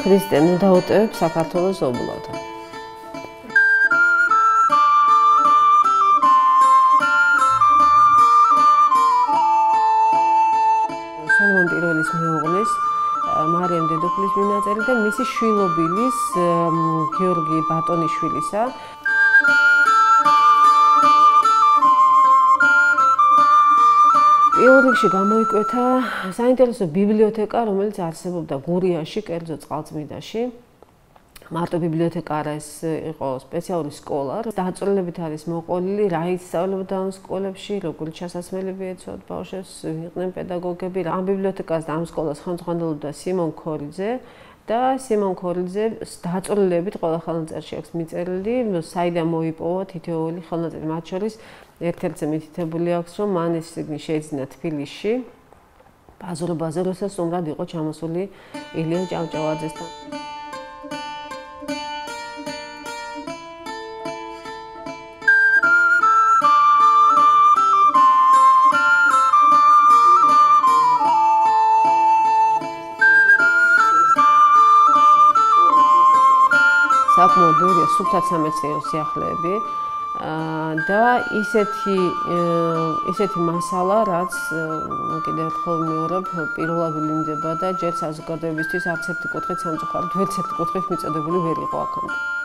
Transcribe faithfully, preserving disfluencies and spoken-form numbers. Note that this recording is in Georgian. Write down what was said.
ქრისტე, ნუ დაუტევებ საქართველოს ობლად. სოლომონ პირველის მეუღლის, მარიამ დედოფლის მინაწერი და მისი შვილობილის, გიორგი ბატონიშვილისა. პირველ რიგში გამოიკვეთა საინტერესო ბიბლიოთეკა, რომელიც არსებობდა გურიაში, კერძო წყალწმიდაში. მარტო ბიბლიოთეკა არა, ეს იყო სპეციალური სკოლა. დაწვრილებით არის მოყოლილი, რა ისწავლებოდა ამ სკოლებში, როგორი ჩასასმელები ეცვათ ბავშვებს, იყვნენ პედაგოგები. ამ ბიბლიოთეკას და ამ სკოლას ხელმძღვანელობდა სიმონ ქორიძე და სიმონ ქორიძეს დაწვრილებით ყველა ხელნაწერში აქვს მიწერილი, საიდან მოიპოვა თითოეული ხელნაწერი, მათ შორის ერთ-ერთზე მითითებული აქვს, რომ მან ეს წიგნი შეიძინა თბილისში, ბაზრობაზე, როცა სტუმრად იყო ჩამოსული ილია ჭავჭავაძესთან. საკმაოდ ბევრია სუფთა სამეცნიერო სიახლეები და ისეთი ისეთი მასალა, რაც კიდევ ერთხელ ვიმეორებ, პირველად ვლინდება და ჯერ საზოგადოებისთვის არც ერთი კუთხით სამწუხაროდ, ვერც ერთი კუთხით მიწოდებული ვერ იყო აქამდე.